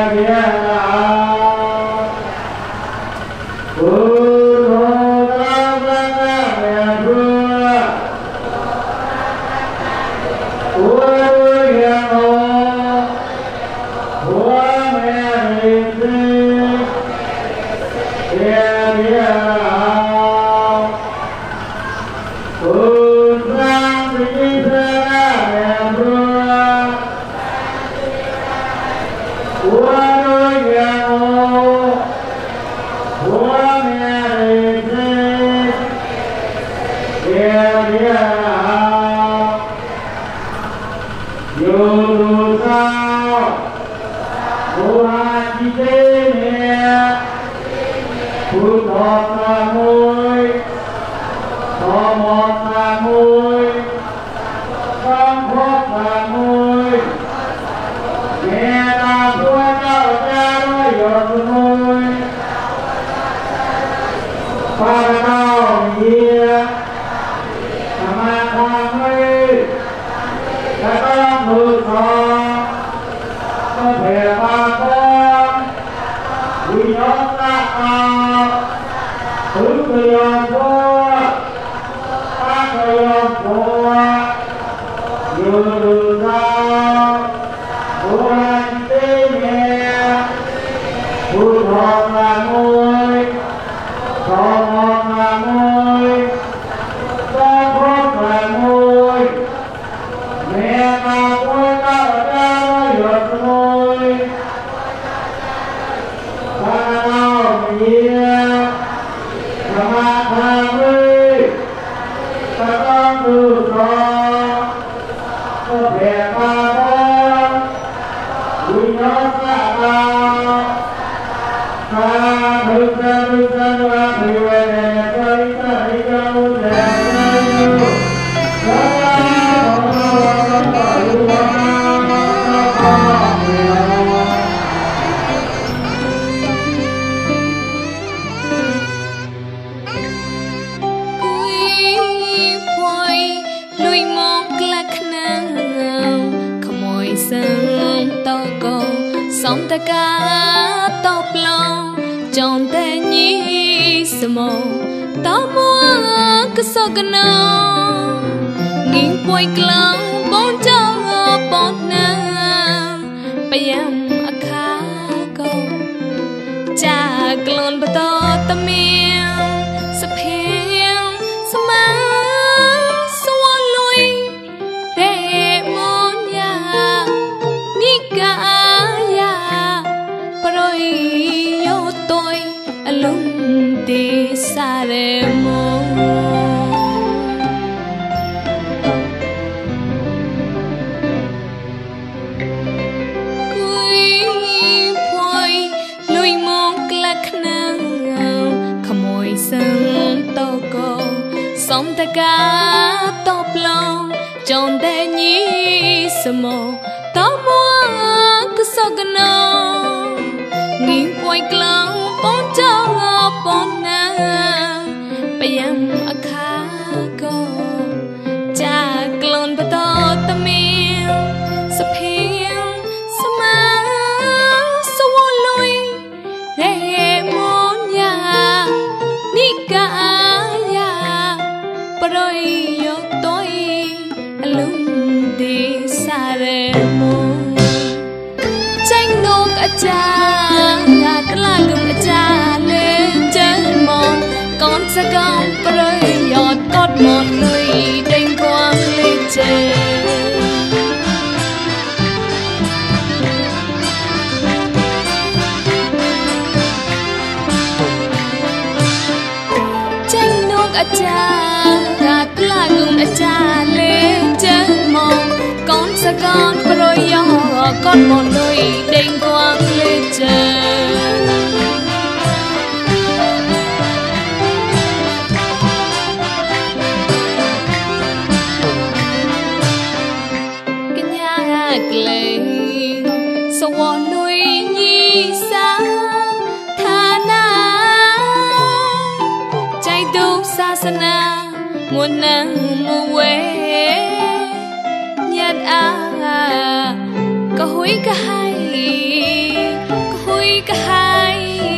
con một nơi đêm quang lên trời. Cái nhà lệ sầu nuôi nhi xa tha na trái tu xa sana muôn nắng mùa quê nhạt có hối cả hai cái hai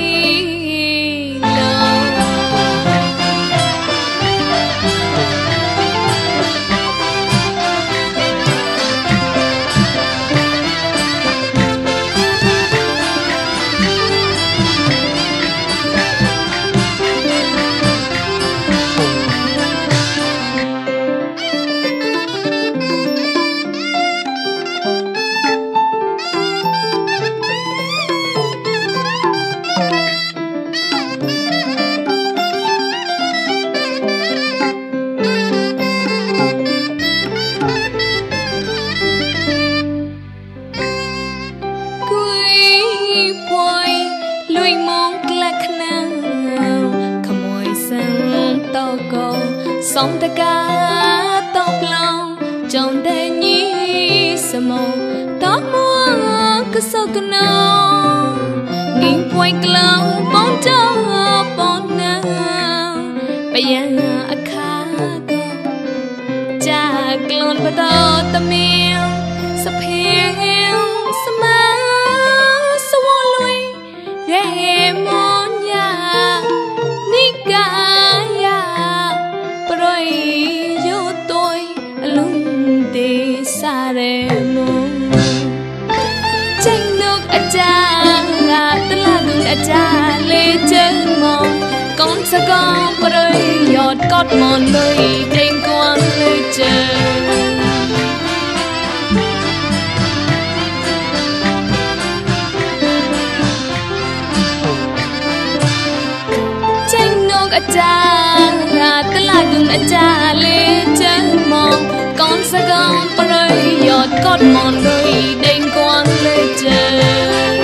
song ta cá tóc lòng trong đây nhí sờ màu tóc mua cứ sâu cứ nâu nghìn quay cloud bóng trâu bóng nâu bây giờ khá go cha clone bắt đầu tâm yêu sắp hiu sắp máu sắp lui ghé món nhà ní cả yo tôi lung đi xa đêm tranh nước ở cha tên là đường ở cha lê chân mong con sao con có đôi giọt cót mòn đôi đêm quang lê chân tranh nước ở cha tên là đường đã cha lê chân mong con sẽ gom bơi giọt cót mòn đôi đêm quang lê chân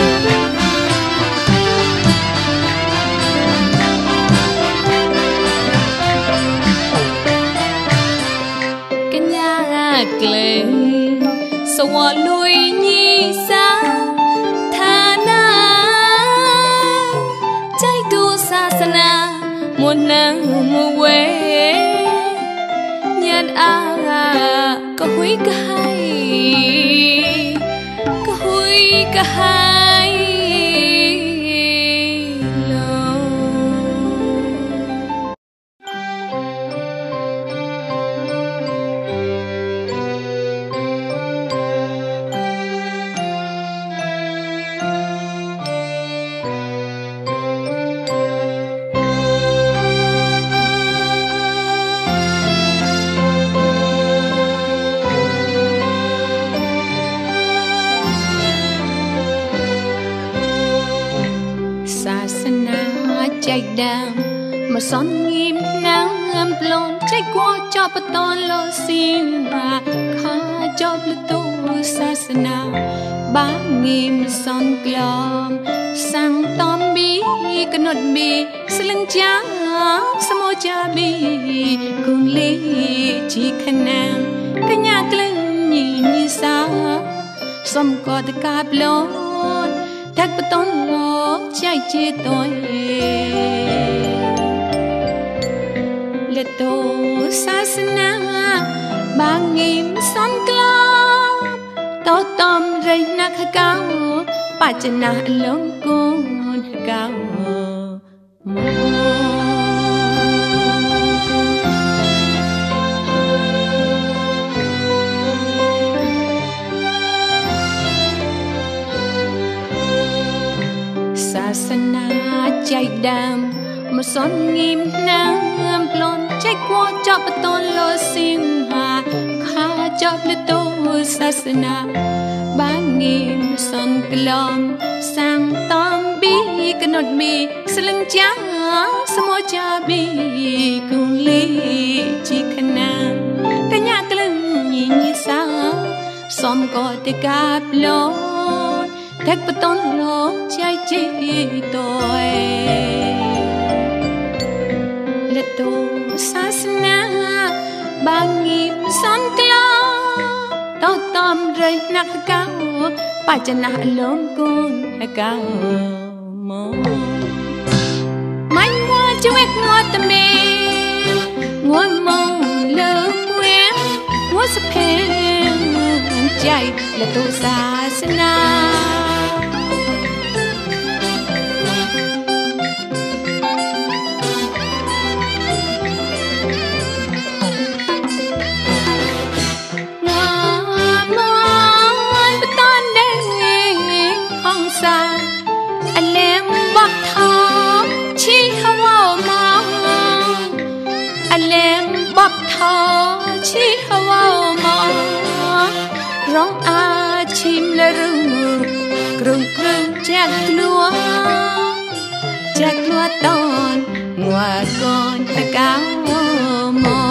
cái nhà lên sầu lui nhi sao thà na trái đua xa xa na muôn nắng mùa quê nhân có húi cả hai lâu chạy đàm mà son nghiêm nắng âm plon chạy qua cho bắt ton lo xin và khá cho bự tu sa sana ba nghiêm son glom sang tom bi cái nốt bi sling cha samo cha bi cùng ly chỉ khăn nam cái nhà cưng nhìn như sao xóm có tất cả plon thác bắt ton lo chạy chia tôi lệ tổ xa xina ba nghìn son club tao tóm rây nát cao ba chân na lông côn cao xa xina chạy đàm một son nghiêm nắng plon chạy qua cho bắt ton lo xin hà khá cho bự tu sa sana ba nghìn son glom sang tom bi cái nốt bi sling cha samo cha bi cùng ly chỉ khăn nam cái nhà cái lưng nhìn như sao xóm có thể cáp lon thác bắt ton lo chạy chỉ tôi lệ tổ xa xina ba nghìn son club tao tóm rây nát cao ba chân na lông côn cao mơ manh mua chú ek mua tầm bê mua mông lơ quen mua sập hèn chạy lệ tổ xa xina อันเลมบักทอชีฮาวามาอันเลมบักทอชีฮาวามาร้องอาชิมละรูกรุงกรุงแจกกลัวตอนงัวก่อนตะกามอ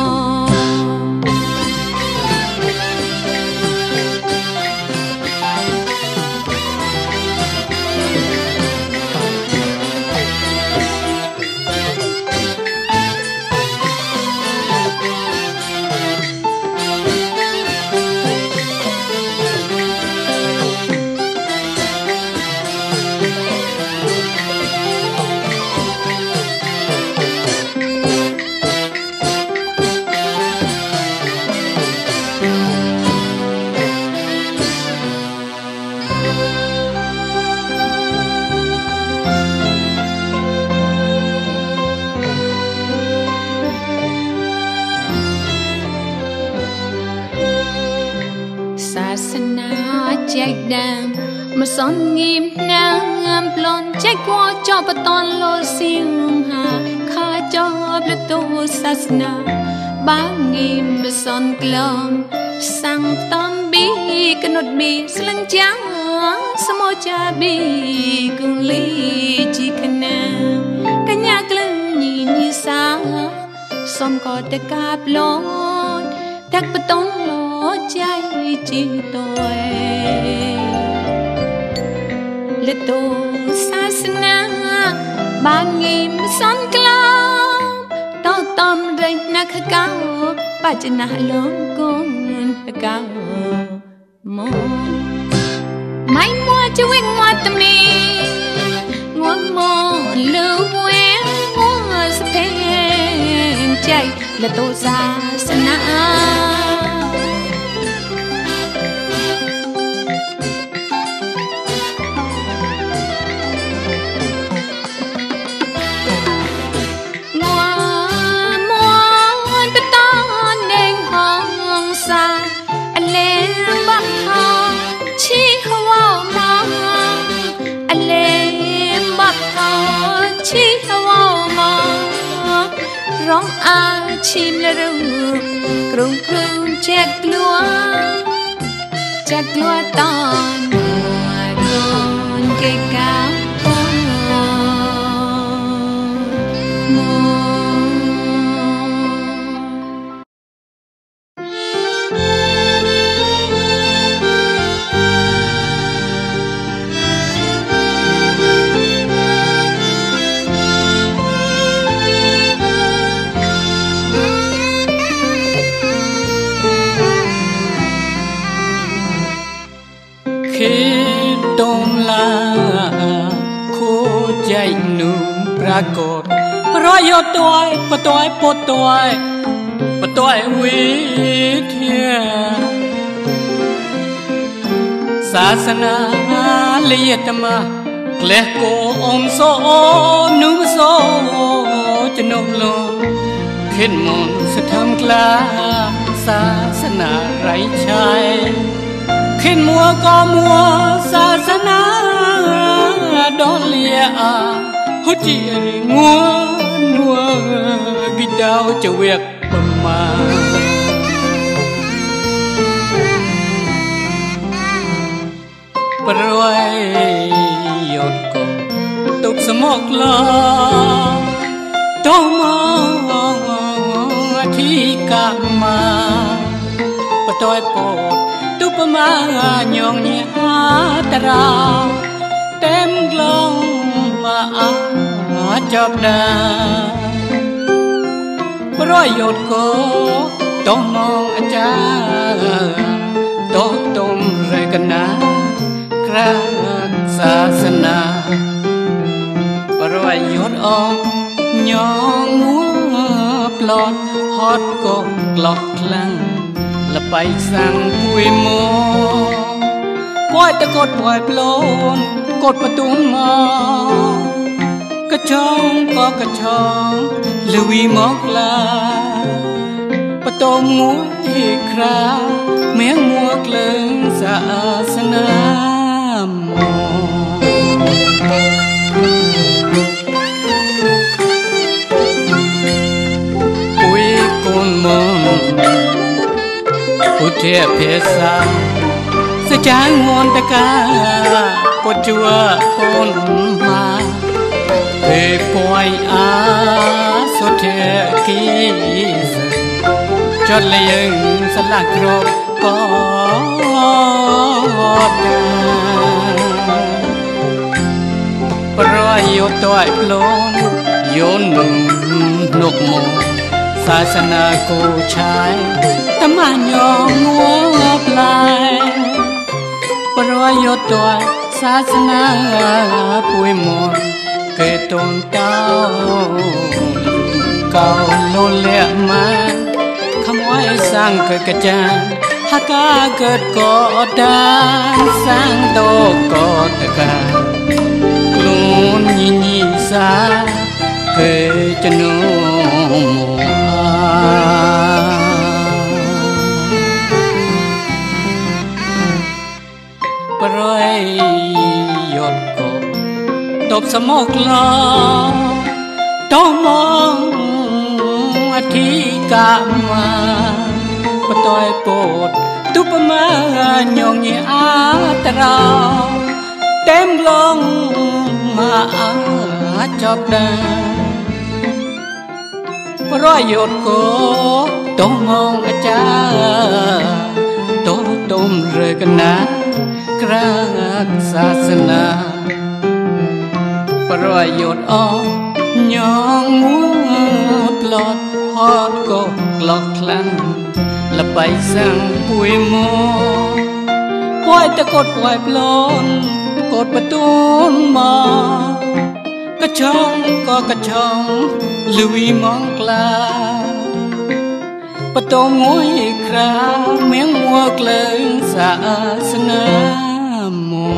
ศาสนาแจกดำมาสอนงิมนางปลอนแจกกัวจอบตอนโลสิงหาข้าจอบละตัวศาสนาบางงิมมาสอนกลอมสังตอมบีกนดบีสลังจังสมอจาบีกุลีจีคณากัญญากลังยีนิสาสมกอดกาบลอนทักปตองโลใจจีตัวและตัวศาสนาบางงิมสอนกลอมต่อตอมเริงนักเก่าปัจจนาลงกุนเก่ามอไม่มัวจะวิ่งมัวตะมีงัวมอลูเวงัวสเพนใจและตัวศาสนาร้องอาชิมละรูกรุงกรุงแจกกลัวตอนหัวก่อนเกะกะปอนมอตมลาโคใจหนุ่มปรากฏปรอยตัวปตัวปตัววิเทียศาสนาเลียตมาเกลโกอมโซนุมโซจะนมลงขึ้นมนสะทำกลาศาสนาไร้ชัยขึ้นมัวก็มัวศาสนาดอนเลียอาหุจีงัวนัวกิดาวจะเวียกประมาปรวยหยดก็ตกสมอกลาต้องมองที่กามาปะต้อยโปดตุปมาหยองเนียตราเต็มกลองมาจับดาปรอยหยดก็ต้องมองอาจารย์ต้องต้มเรกันนะคราศาสนาปรอยหยดออกหยองมัวปลอดฮอดก็กลอกคลั่งละไปสั่งปุยโมปล่อยตะกดปล่อยปลนกดประตูมอกระชองก็กระชองลุยมอกลาประตูมัวที่คราเมียงมัวเกลึงศาสนาโม Chàng ngôn ta ca Bột chùa bồn mà Về bòi á Số thế kì dừng Cho lấy sẽ lạc rộp có đà Rồi yêu tội lôn Yêu nung nục mồ Sa sana cô trái Tâm à nhỏ ngốc lại Rồi yêu tội Sa sana bùi mòn Kê tôn cao Cao lô lẹ mà Không ai sang cơ cơ chan Hạ ca gợt có đàn Sang tô có tờ ca Luôn nhìn nhìn xa Kê chân nô mùa Rồi yột cổ Tộp sa mốc lo Tô mong Thi cả mà Bà tôi bột Tu bà mà nhong nhẹ á ta rao Tém lòng mà á chọc đà Bà rồi yột cổ Tô mong á cha Tô tôm rơi cả ná Krak sasana Bà rồi yột ô Nhong ngút lọt Hot có lọt lăng Là bay sang bùi mô Quay ta cột quay blon Cột bà tuôn mò Cả chong Lưu ý mong la Bà tô ngôi khra Miếng ngọc lên xa sana mô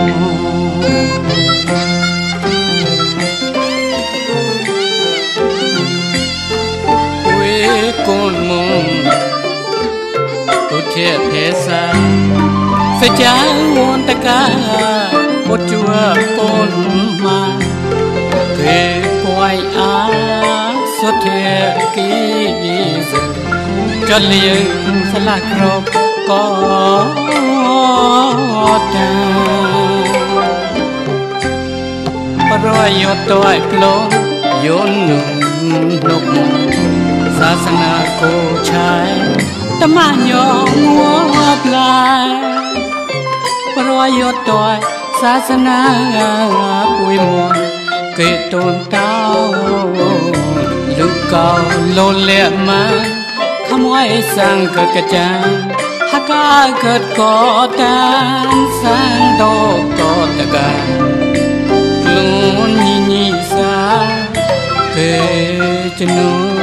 Con mong Tôi thiệt thế xa Phải chán muôn ta ca Một chùa con mà Kê quay á Xuất thiệt kì dừng Cho liền sẽ lạc rộp có ta Bà rồi yốt tội plôn Yốt nung nục Sa sana cô trái Tâm à nhỏ ngọt lại Bà rồi yốt tội Sa sana bùi muôn Kê tôn tao Lưu cao lô lẹ mà Không ai sang cơ cơ chan Hạ ca gợt có tan Sang đô có ta gà Luôn nhìn nhìn xa Kê chân nô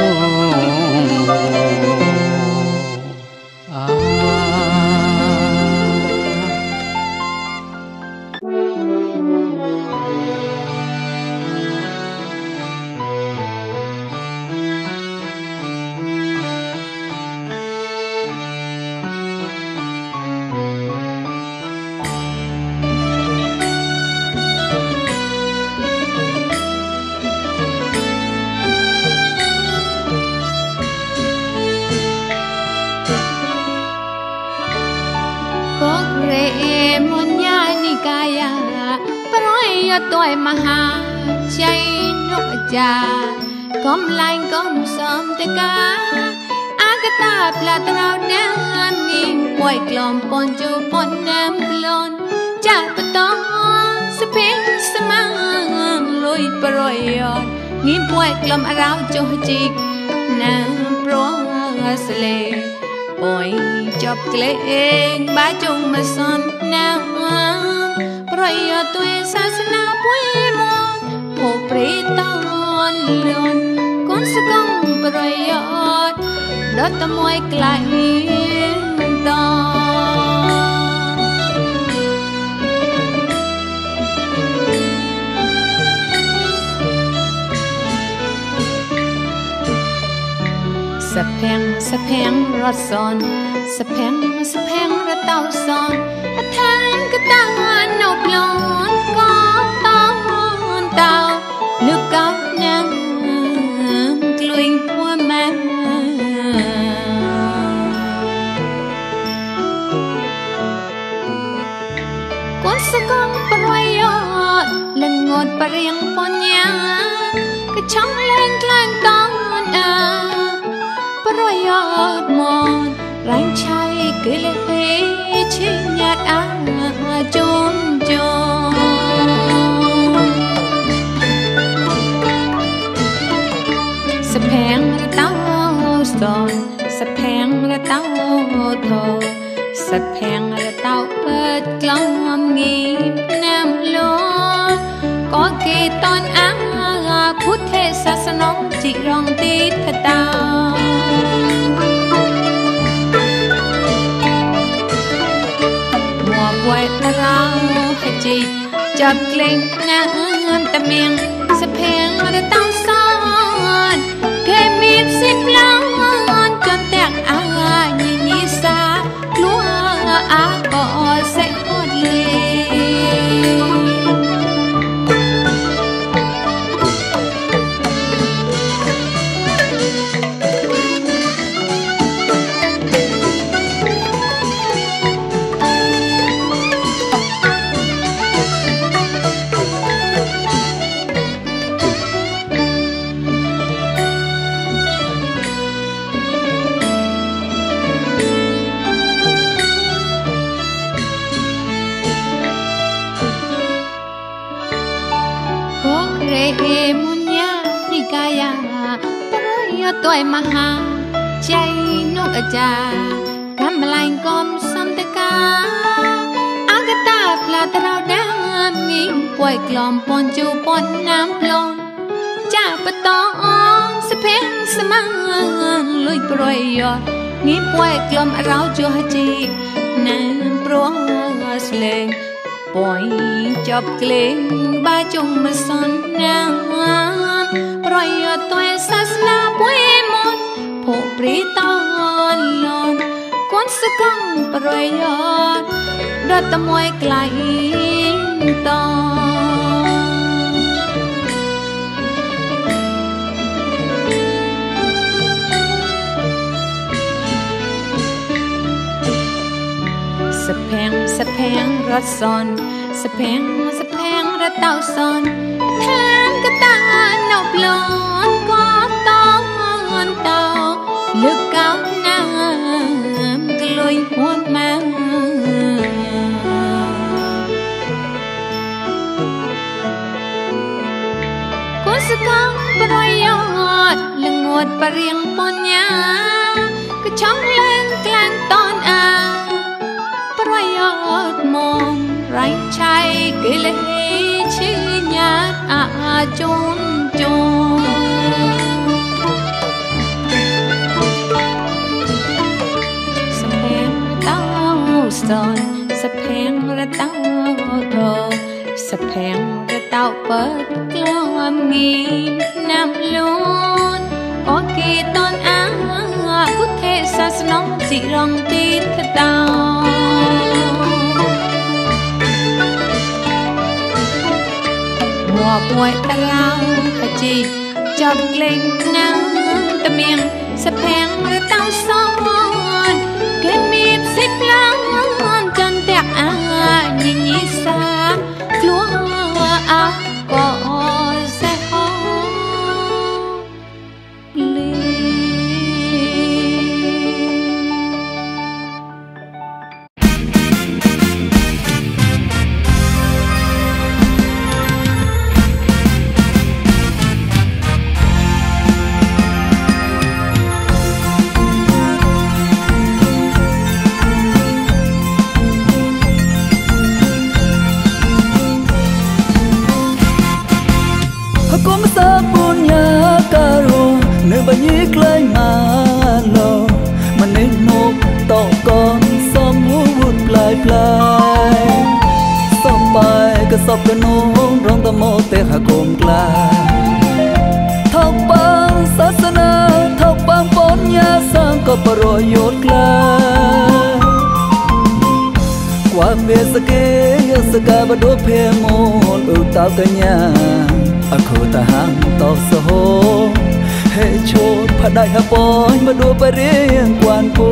Tôi mà hà chay nụ trà Công lành công xóm tê cá Á cái ta là trao đen Nhìn quay klom pon chu pon nam klon Chà bà tông Sa phê sa mang Lôi bà rồi Nhìn quay klom á rao chu chik Nàng pro sa lê Ôi chọc klê Ba chung mà son nàng Rồi tôi sa sana bùi môn Hồ bế tông lôn Con sa công rồi Đó ta môi klai to Sa phèn rót son Sa phèn rót tao son Tháng cái ta nộp lón Có tón tao Nước cao nắng Luyện hoa mang riêng pon nhá cái trong lên clang tónประโยชน์หมดแรงใช้เกลือชิ้นยาดอาจมจมสะแพงระเต้าสอนสะแพงระเต้าโทสะแพงระเต้าเปิดกล้องงีบน้ำล้นก็เกตอนอาพุทธศาสนาจิรองติดตาไว้ตราให้จิตจับเกล็งน้ำตะเมียงสะเพงระเต้าซ้อนแค่มี10 ล้านจนแตกอาญิญิสากลัวอาก็เสกหดเลยมุญญานิกายาปรยตัวมหาใจนุกจากำลังกอมสัมตกาอากตาปลาตราดามีป่วยกล่อมปนจูปนน้ำปลนจากปตองสเพงสมังลุยปรยมีป่วยกล่อมเราจัวจีน้ำปรวงสเลงปล่อยจับเกลงบาจงมาสอนนางปล่อยตัวศาสนาป่วยหมดผู้ปรีตอนลอนคนสกังปล่อยรัตมวยไกลตอนสะแพงรถซอนสะแพงระเต้าซอนแทนกระตาหนอบลอนก็ต้องเต้าลึกเก้าน้ำกลอยหวนมากุศลประโยชน์ละงวดปะเรียงปนยาก็ช่องเล่นแกล้งตอนประโยชน์มองไรใช้เกลชิญาจนจนสะเพงเต้าสอนสะเพงระเต้าโทสะเพงระเต้าเปิดกล้องงีน้ำล้นก็เกตอนพุทธศาสนาจิรองติดตาป่วยตะลาวขจีจับเกล็งน้ำตะเมียงสะแพงระเต้าซ้อนแค่มี10 ล้านจนแตกญิญิสากลัวก็เสกหดเลยบันยี่ใกล้มาโลมันนึกนกตอกก่อนซ้อมหูวุ่นปลายซ้อมไปก็สอบกระนงร้องตะโมเตะหากมกลาทอกปังศาสนาทอกปังปนยาสร้างก็ประโยชน์กลากว่าเมียสเกยสกาบดูเพมอนอุตาวกันยาอโคตาหังตอกสโหให้โชดผาได้หาปอยมาดูไปเรียงกวนปู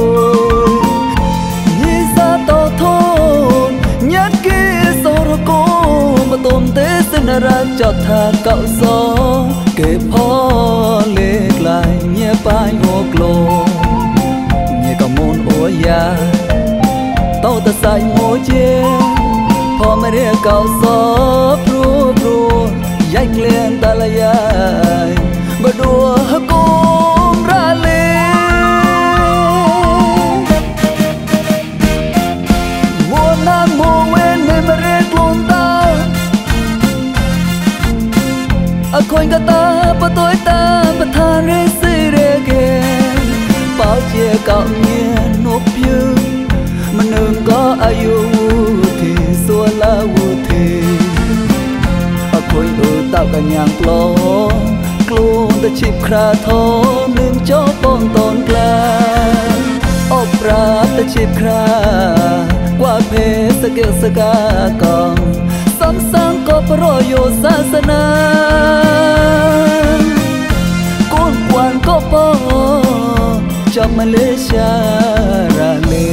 ยี่ซาโตโทนยัดกีโซรโก mà tôm té xin ra cho thà cậu gió kể phó lệ lại nhẹ bay ngô lô nhẹ cả môn ôi ya tao ta say ngô chê phó mà để cậu gió pru pru dạy lên ta lại ai mà đùa cũng ra lên mùa nan mùa quên nên mà rét luôn ta à khôi cả ta và tôi ta và tha rê xì rê kê bao chia cạo nhẹ nốt yêu mà nương có ai yêu thì xua la vu thì à khôi tạo cả nhàng lo luôn ta chip khra thô nương cho con tồn cla ốc ra ta chip khra qua phê sa kêu sa ca còn sắm sang có pro sa sana con quan có po cho Malaysia ra lê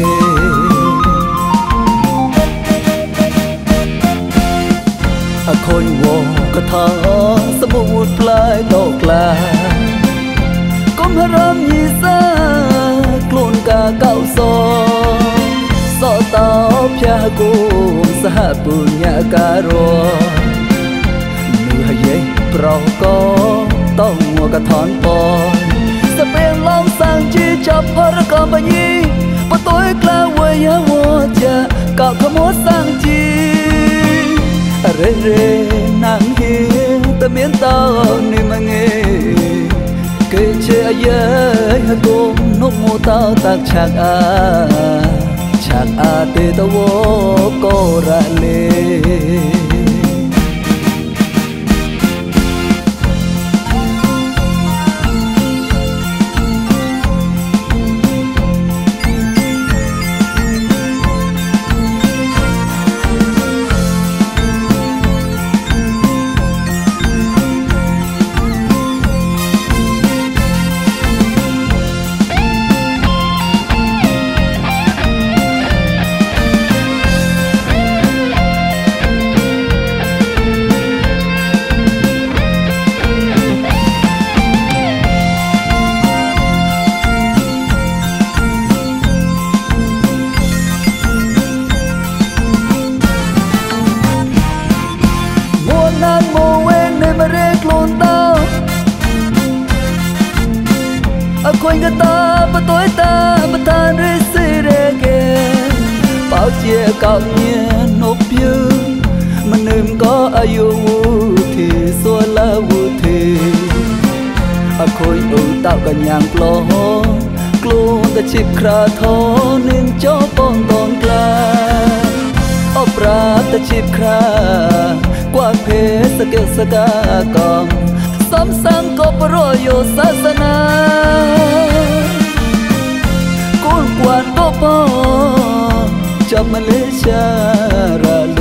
à khôi woก็ท้อสมุดปลายตกลาก้มหรำยีซากลุ่นกาเก่าซอสอตาพยากุมสหปุญญาการัวมือให้เย่เปล่าก็ต้องมัวกระถอนปอนสเปนลองสั่งจีจับพระกำปยีปะต้อยกลาเวยาวัวจะเก่าขโมยสั่งจีเร่เร่นางเฮตะเมียนตานี่มังเอเกเชยเยฮะกมนกมูตาตักฉากอาเตตะโวก็ระเลคอยกันตาปะต้อยตาปะทานริสิเรเกเป่าเจียเก่าเนียนบยืนมันนึมก็อายุที่ส่วนละวุธีอะคอยอุตาวกันอย่างปลอกลูแต่ชิบคราทอนินจอปองตอนกลาอปราแต่ชิบครากว่าเพสเกสกากองซ้ำซ้ำก็ปรอยศาสนากุนกวนก็พอจับมาเลเซียราเล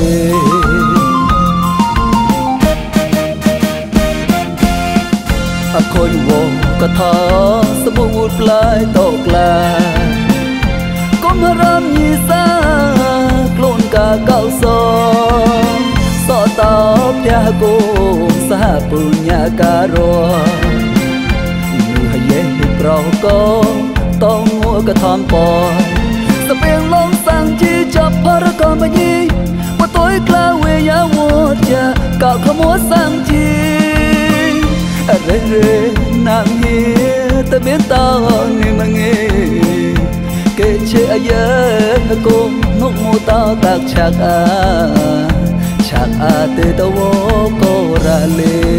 อะคอยโวก็ท้อสมุดปลายตกลาก็มารำยีซากลุ่นกาเก่าซอสอตาพยากุมสหปุญญาการัวมือให้เย่เปล่าก็ต้องมัวกระทำปอยสเปียงลองสั่งจีจับพระกรมยีว่าต้อยกลาเวียวัวจะเก่าขโมยสั่งจีอะไรเรนางเฮแต่เมียนตานี่มังเอเกเชยเยอะกุมนกมูตาตักฉากอาเตตะโวก็ระเล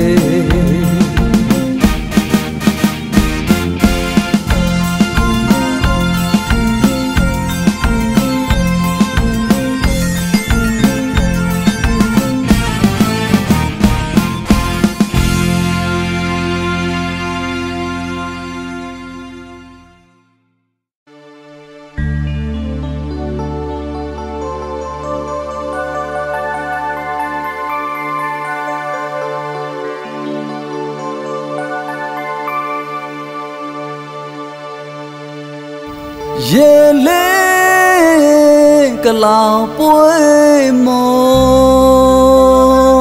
เยเลกะลาวป่วยมอ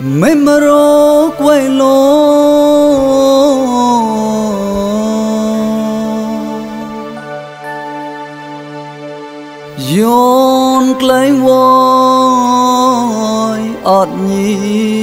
ไม่มารอกไว้โลย้อนไกลวอยอดยี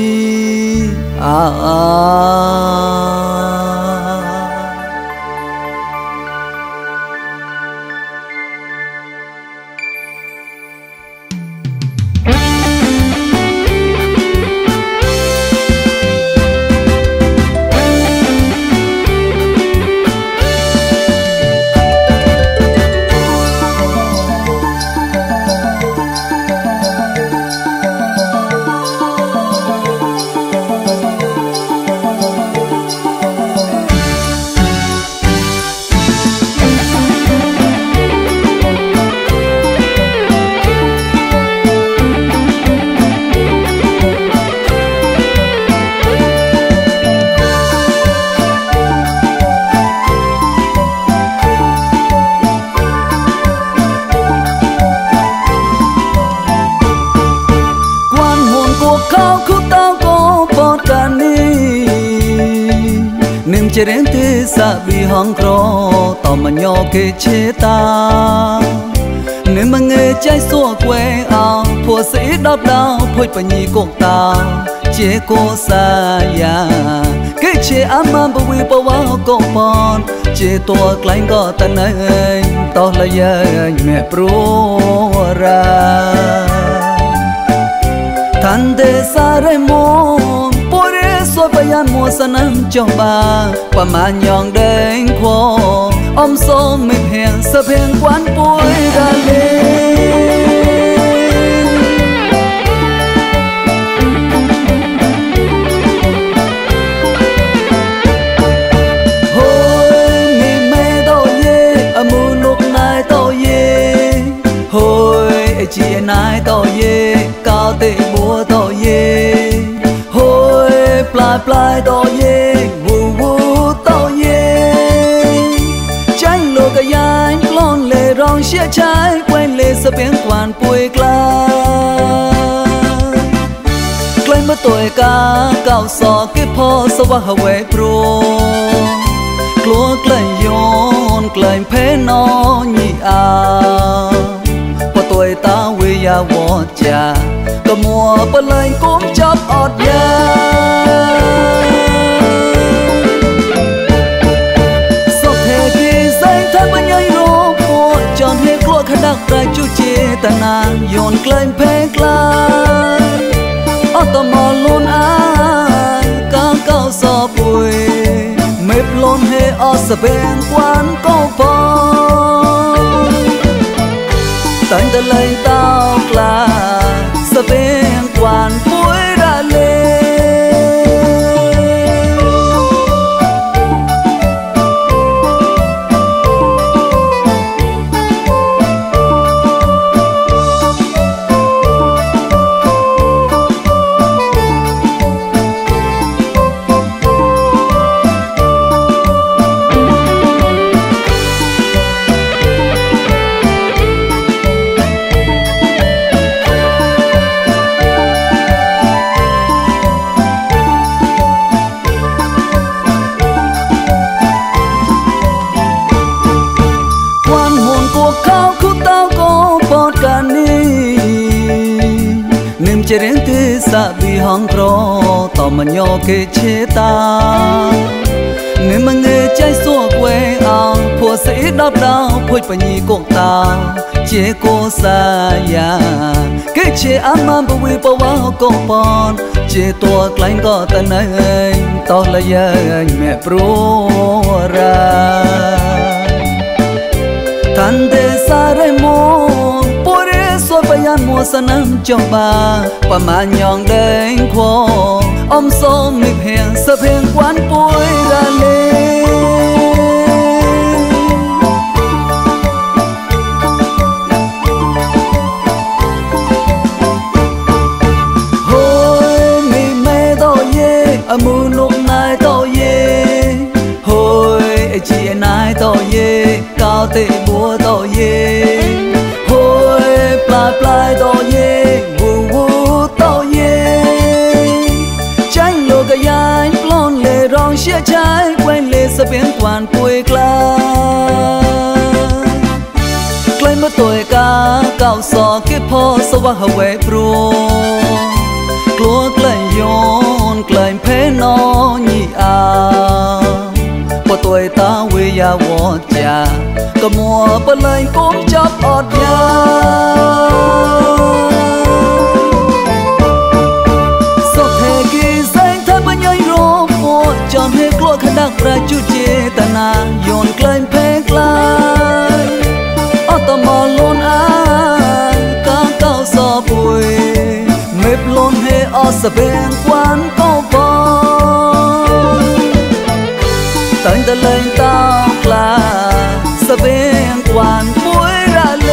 จะเรียนที่สะบีห้องครอต่อมันยอเกเชตาเนื้อมันเงยใจสัวเกวเอาผัวสีดอกดาวพูดปนีกกตาเจโกสายาเกเชอามันบวีปวาวกปอนเจตัวไกลก็ตะเนยต่อละเยยแม่ปรัวราทันเดสาเรมอนปเรสวพยานมัวสนันจงบาประมาณยองเด้งควออมโซไม่เพียงสะเพียงควันป่วยดาเลโฮ้ยมีแม่โตเย่อมูนุกนายโตเย่โฮ้ยไอจีนายโตเย่ก้าวเตะบัวโตเย่ปลายต่อเย่วูวูต่อเย่ใจโลกยายกล้อนเล่ร้องเชี่ยชายแควนเล่สะเปียงกวานป่วยกลายใกล้มาตัวกาเก่าสอกิพอสวะหเวโปรกลัวใกล้ย้อนใกล้เพนอญีอาพอตัวตาเวียาวอจาก็มัวปะเลยก้มจับอดยาสอบเทกีใส่ทักบรรยายโรโปจอนให้กลัวขดักไรจุเจตนาโยนเกลนเพกลายอตมอลนอากาเก้าสอบปุยไม่ปลนให้อสเบงควันก็พอตั้งแต่เลยเต้ากลาสเปงกวานป่วยระเลจะเรียนที่สะบีห้องครอต่อมันยอเกเชตาเนื้อมันเงยใจสัวเวเอาผัวสีดอกดาวพูดปนีกกตาเจโกสายาเกเชอามันบวีปวาวกปอนเจตัวไกลก็ตะเนยต่อละเยยแม่ปรัวราทันเดสาเรมอนปเรสวพยานมัวสนันจงบาประมาณยองเด้งควออมโซไม่เพียงสะเพียงควันป่วยระเลโฮ้ยมีแม่โตเย่อมูนุกนายโตเย่โฮ้ยไอจีนายโตเย่ก้าวเตะบัวโตเย่โฮ้ยปลายต่อเย่วูวูต่อเย่วยกลาใกล้มาตัวกาเก่าสอเก็บพอสว่างหาเวปรัวกลัวใกล้ย้อนใกล้เพนอยี่อาพอตัวตาเวียาวอจาก็มัวปะเลยก้มจับอดยาสดเทกีแสงทับยัยรอมัวจอนให้กลัวขนักประจุเจตนาโยนใกล้เพกลายอตมอลนอากาเก้าสอปุยเม็บลนให้อสเบงควันก็พอตั้งแต่เลยตากลาสเบงควันปุยระเล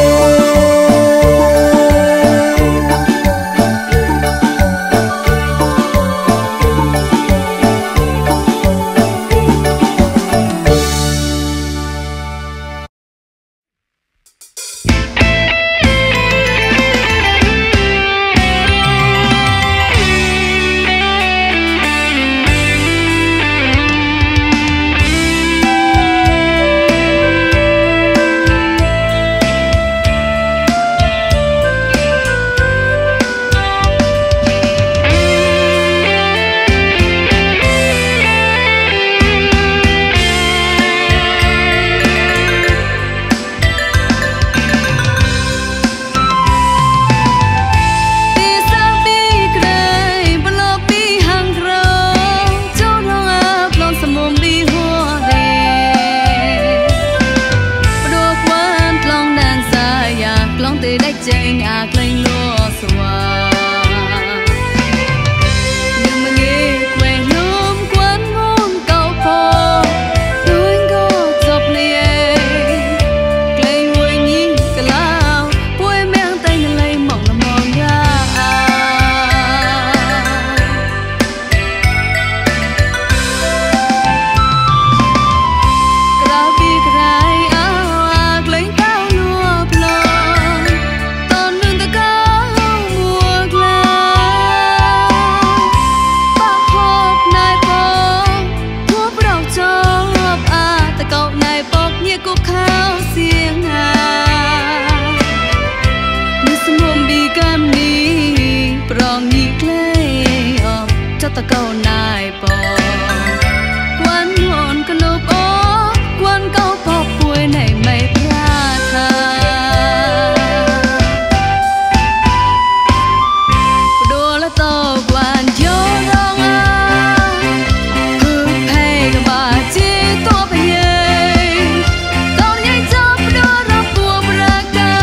ตะเก้านายปอควันหอนกนุบโอ้ควันเก้าพอป่วยในไม่พลาดทางดัวละโตกวันโยร้องอาคือเพลงบาจีตัวไปเย่ตอนยังจบดัวรับปัวประกา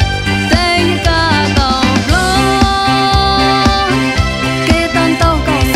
แต่ยังกาเก่าปลอเกตันเต้าเก่า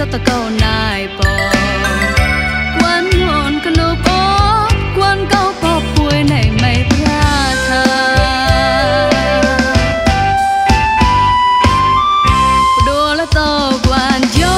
ตะเก้านายปอควันหอนขนบอ้อควันเก้าปอบป่วยในไม่พลาดทางโดนละตอกวานโย